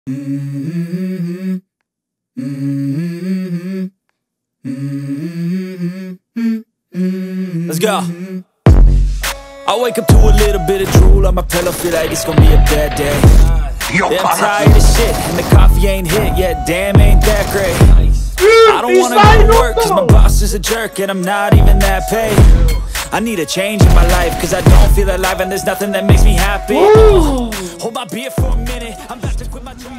Let's go. I wake up to a little bit of drool on my pillow, feel like it's gonna be a bad day. Yeah, I'm tired of shit, and the coffee ain't hit yet, damn ain't that great. I don't wanna go to work, cause my boss is a jerk, and I'm not even that paid. I need a change in my life, cause I don't feel alive, and there's nothing that makes me happy. Hold my beer for a minute, I'm about to quit my job.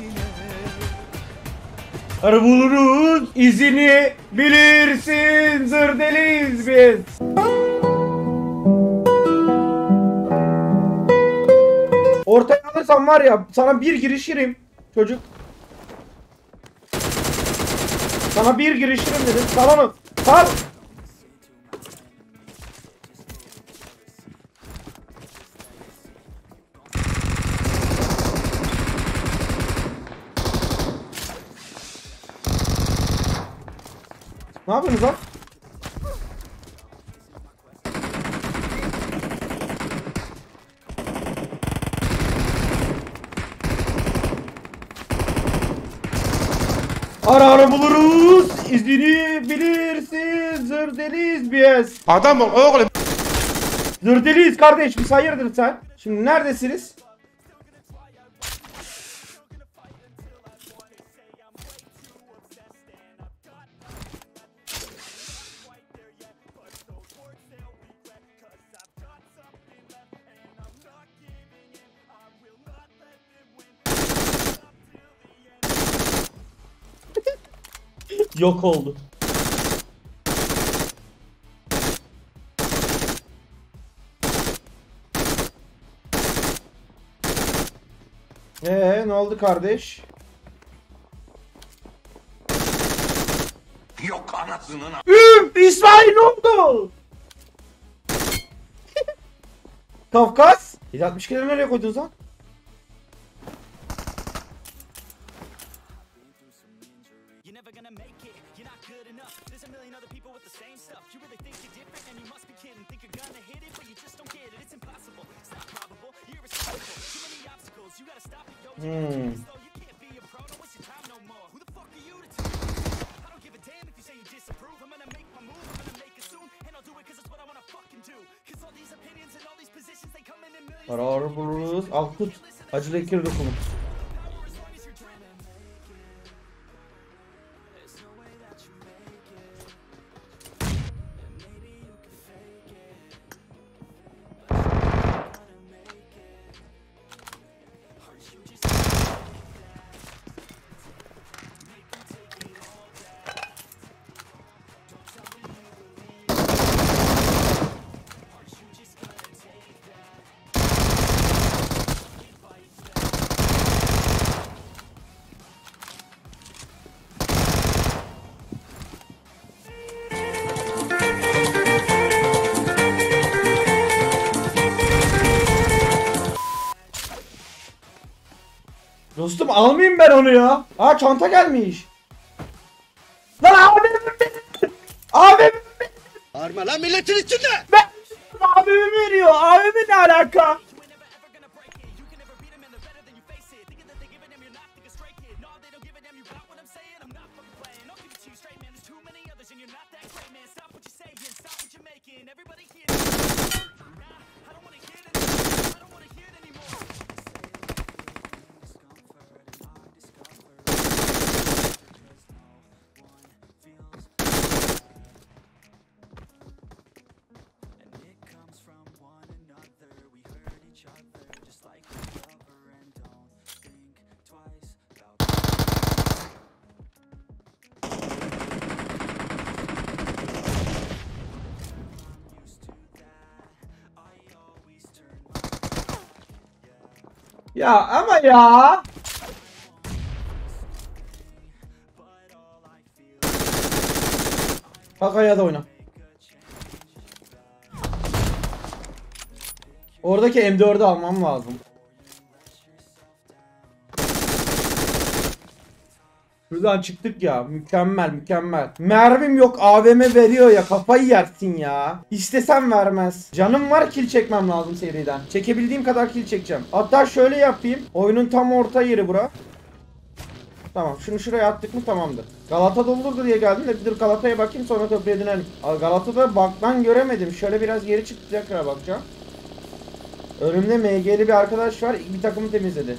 Buluruz, izini bilirsin, zırdeliyiz biz. Ortaya alırsam var ya, sana bir girişirim çocuk. Sana bir girişirim dedim, sal onu, sal. Ne yapıyorsunuz lan? Ara buluruz, izini bilirsin, zırdeliyiz biz. Adam ol oğlum. Zırdeliyiz kardeş, biz hayırdır sen? Şimdi neredesiniz? Yok oldu. Ne oldu kardeş? Yok anasının. İsmail ne oldu? Kafkas? 762'leri nereye koydunuz lan? Ara buluruz. Al tut. Acılı ekir dokumu. Dostum almayayım ben onu ya. Aa çanta gelmiş. Lan abim benim. Abim benim. Bağırma lan milletin içinde. Ben abimi veriyor. Abime ne alaka? Ya ama ya. Kakaya da oyna. Oradaki M4'ü almam lazım. Şuradan çıktık ya. Mükemmel mükemmel. Mermim yok. AVM veriyor ya. Kafayı yersin ya. İstesem vermez. Canım var, kill çekmem lazım seriden. Çekebildiğim kadar kill çekeceğim. Hatta şöyle yapayım. Oyunun tam orta yeri bura. Tamam şunu şuraya attık mı tamamdır. Galata doldurdu diye geldim de bir dur Galata'ya bakayım sonra köprüye dönelim. Galata'da baktan göremedim. Şöyle biraz geri çıktı tekrar bakacağım. Önümde MG'li bir arkadaş var. Bir takımı temizledi.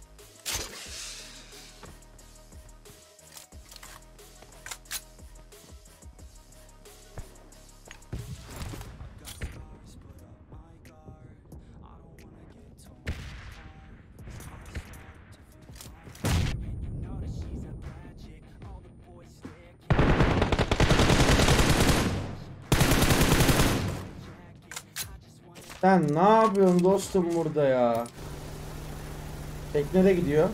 Sen ne yapıyorsun dostum burada ya? Teknede gidiyor.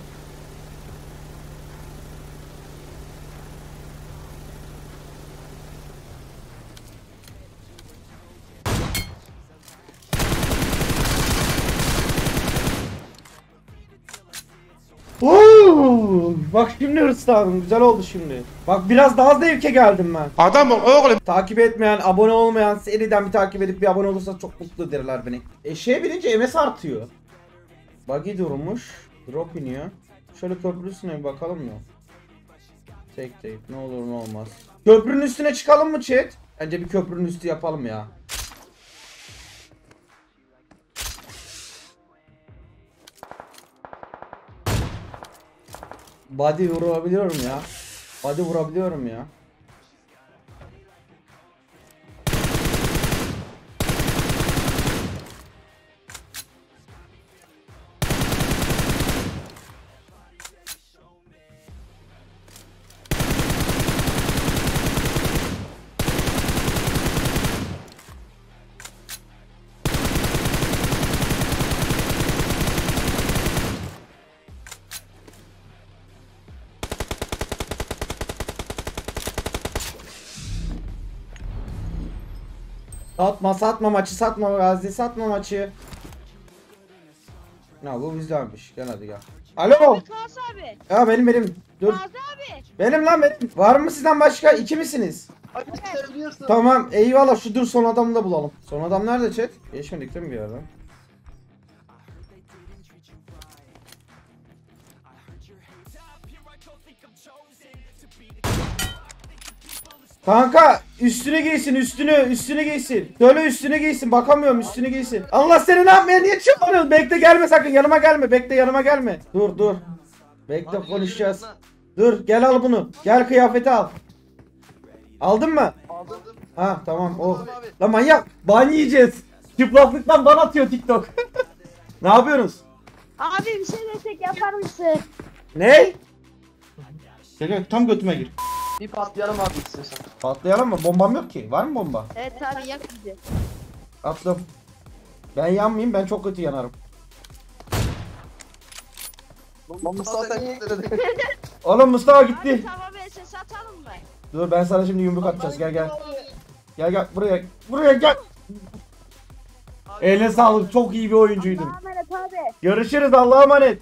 Oo, bak şimdi hırslandım. Güzel oldu şimdi. Bak biraz daha zevke geldim ben. Adam ol oğlum. Takip etmeyen, abone olmayan seriden bir takip edip bir abone olursa çok mutlu ederler beni. Eşeğe binince MS artıyor. Buggy durmuş. Drop iniyor. Şöyle köprünün üstüne bir bakalım mı? Tek ne olur ne olmaz. Köprünün üstüne çıkalım mı chat? Bence bir köprünün üstü yapalım ya. Body vurabiliyorum ya. Body vurabiliyorum ya. Satma maçı, satma Gazi, satma maçı. Ya bu bizdenmiş. Gel hadi gel. Alo. Klas abi. Ya benim. Dur. Klas abi. Benim lan benim. Var mı sizden başka? İki misiniz? Tamam eyvallah şu dur son adamı da bulalım. Son adam nerede chat? Geçmedik değil mi bir yerden? Kanka üstüne giysin üstüne giysin. Söyle üstüne giysin bakamıyorum üstüne giysin. Allah seni ne yapmaya niye çıkmıyorsun? Bekle gelme sakın yanıma gelme bekle yanıma gelme. Dur. Bekle konuşacağız. Dur gel al bunu. Gel kıyafeti al. Aldın mı? Aldım. Ha tamam oh. Aldım abi. Lan manyak. Ban yiyeceğiz. Çıplaklıktan ban atıyor TikTok. Ne yapıyorsunuz? Abi bir şey destek yapar mısın? Ne? Gel tam götüme gir. Bir patlayalım abi istiyorsan. Patlayalım mı? Bombam yok ki. Var mı bomba? Evet abi yak bizi. Attım. Ben yanmayayım ben çok kötü yanarım. Mustafa sen niye gittin? Oğlum Mustafa Abi gitti. tamam SS atalım mı? Dur ben sana şimdi yumruk atacağız gel. Gel buraya gel. Eline sağlık çok iyi bir oyuncuydun. Allah'a emanet abi. Görüşürüz Allah'a emanet.